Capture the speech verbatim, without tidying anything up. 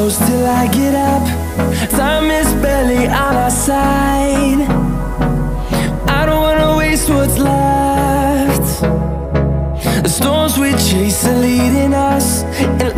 close till I get up. Time is barely on our side. I don't wanna waste what's left. The storms we chase are leading us, and